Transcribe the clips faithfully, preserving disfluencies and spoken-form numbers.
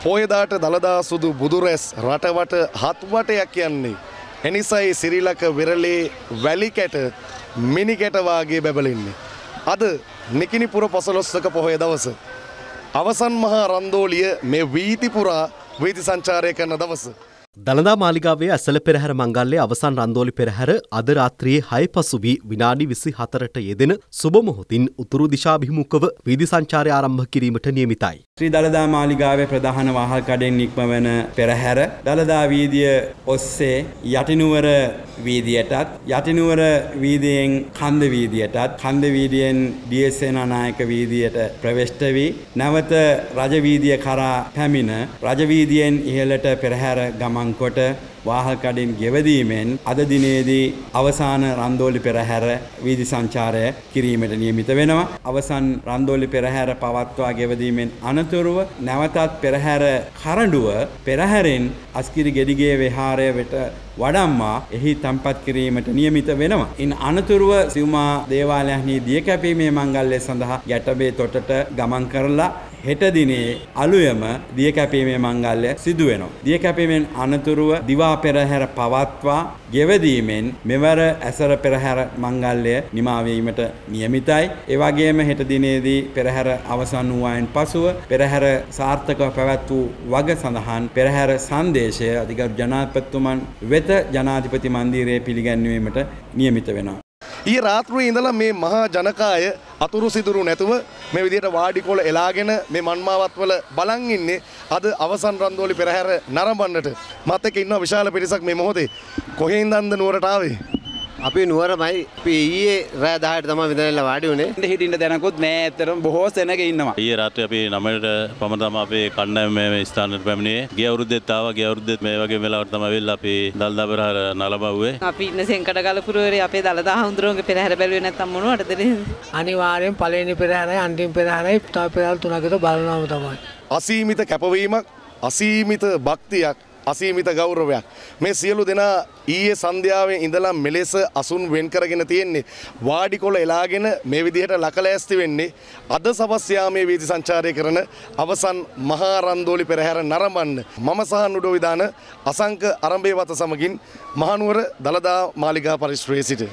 පෝයදාට දළදා සුදු බුදුරැස් රටවට හත්වටයක් කියන්නේ. එනිසයි සිරිලක වෙරළේ වැලි කැට මිනි කැට වාගේ බැබලෙන්නේ. අද නිකිනිපුර පසළොස්වක පොහොය දවස. අවසන් මහා රන්දෝලිය මේ වීති පුරා වීති සංචාරය කරන දවස. දළදා මාලිගාවේ ඇසළ පෙරහැර මංගල්‍යයේ අවසන් රන්දෝලි පෙරහැර අද රාත්‍රියේ හය පසු වී විනාඩි විසි හතරට යෙදෙන සුබ මොහොතින් උතුරු දිශාභිමුඛව වීදි සංචාරය ආරම්භ කිරීමට නියමිතයි. ශ්‍රී දළදා මාලිගාවේ ප්‍රධාන වාහල් කඩෙන් නික්මවන පෙරහැර දළදා වීදිය ඔස්සේ යටිනුවර වීදියටත් යටිනුවර වීදියෙන් කන්ද වීදියටත් කන්ද වීදියෙන් ඩී.එස්.සේනානායක වීදියට ප්‍රවේශ වී නැවත රජ වීදිය කරා පැමිණ රජ වීදියෙන් ඉහළට පෙරහැර ගමන් කොට වාහල් කඩින් ගෙවදීමෙන් අද දිනේදී අවසාන රන්දෝලි පෙරහැර වීදි සංචාරය කිරීමට නියමිත වෙනවා. අවසන් රන්දෝලි පෙරහැර පවත්වා ගෙවදීමෙන් අනතුරුව නැවතත් පෙරහැර කරඬුව පෙරහැරෙන් අස්කිරි ගෙඩිගේ විහාරය වෙත වඩම්මා එහි තම්පත් කිරීමට නියමිත වෙනවා. ඉන් අනතුරුව සිව්මා දේවාලයන්හි දිය කැපීමේ මංගල්‍ය සඳහා ගැටබේ තොටට ගමන් කරලා හෙට දිනේ අලුයම දිය කැපීමේ මංගල්‍ය සිදු වෙනවා. දිය කැපීමෙන් අනතුරුව දිවා පෙරහැර පවත්වා ගෙවදීමෙන් මෙවර ඇසර පෙරහැර මංගල්‍ය නිමා වීමට නියමිතයි. ඒ වගේම හෙට දිනේදී පෙරහැර අවසන් වූායින් පසුව පෙරහැර සාර්ථකව පැවැත් වූ වග සඳහන් පෙරහැර සංදේශය අධිකරු ජනාධිපතිතුමන් වෙත ජනාධිපති මන්දිරයේ පිළිගැන්වීමට නියමිත වෙනවා. ඊ රාත්‍රියේ ඉඳලා මේ මහා ජනකාය අතුරු සිදුරු නැතුව මේ විදිහට වාඩිකොළ එලාගෙන මේ මන්මාවත්වල බලන් ඉන්නේ අද අවසන් රන්දෝලි පෙරහැර නරඹන්නට. මත් එක්ක ඉන්න විශාල පිරිසක් මේ මොහොතේ කොහෙන්දන්ද නුවරට ආවේ? අපි නුවරමයි. අපි ඊයේ රෑ දහයට තමයි විදනලා වාඩි වුණේ. ඉඳ හිටින්න දැනකුත් නෑ. ඇත්තටම බොහෝ සෙනග ඉන්නවා. ඊයේ රාත්‍රියේ අපි නවයට පමණ තමයි අපේ කණ්ඩායම මේ ස්ථානයට පැමිණියේ. ගිය අවුරුද්දෙත් ආවා. ගිය අවුරුද්දෙත් මේ වගේ වෙලාවට තමයි වෙලා අපි දළදා පෙරහැර නලබවුවේ. අපි ඉන්න සෙන්කඩගල පුරවරේ අපේ දළදා හඳුරුවන්ගේ පෙරහැර බැලුවේ නැත්තම් මොනවටද නේද? අනිවාර්යෙන් පළවෙනි පෙරහැරයි අන්තිම පෙරහැරයි තව පෙරහැර තුනකට බලනවාම තමයි. අසීමිත කැපවීමක්, අසීමිත භක්තියක්, අසීමිත ගෞරවයක්. මේ සියලු දෙනා ඊයේ සන්ධ්‍යාවේ ඉඳලා මෙලෙස අසුන් වෙන් කරගෙන තියෙන්නේ. වාඩිකොළ එලාගෙන මේ විදිහට ලකලෑස්ති වෙන්නේ අද සවස් යාමේ වීදි සංචාරය කරන අවසන් මහා රන්දෝලි පෙරහැර නරඹන්න. මම සහ නුඩෝ විදාන අසංක අරඹේවත සමගින් මහනුවර දළදා මාලිගා පරිශ්‍රයේ සිට.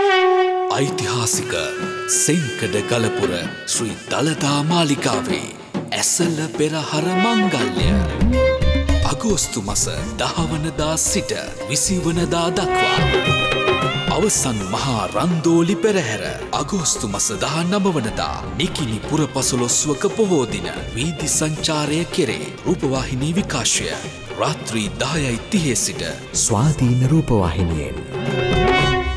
ඓතිහාසික සෙන්කඩ ගලපුර ශ්‍රී දළදා මාලිගාවේ ඇසළ පෙරහර මංගල්‍ය අගෝස්තු මස දහවනදා සිට විසිවනදා දක්වා අවසන් මහා රන්දෝලි පෙරහැර අගෝස්තු මස දහනවවනදා නිකිණි පුර පසළොස්වක පොහෝ දින වීදි සංචාරය කෙරේ. රූපවාහිනී විකාශය රාත්‍රී දහයයි තිහේ සිට ස්වාධීන රූපවාහිනියෙන්.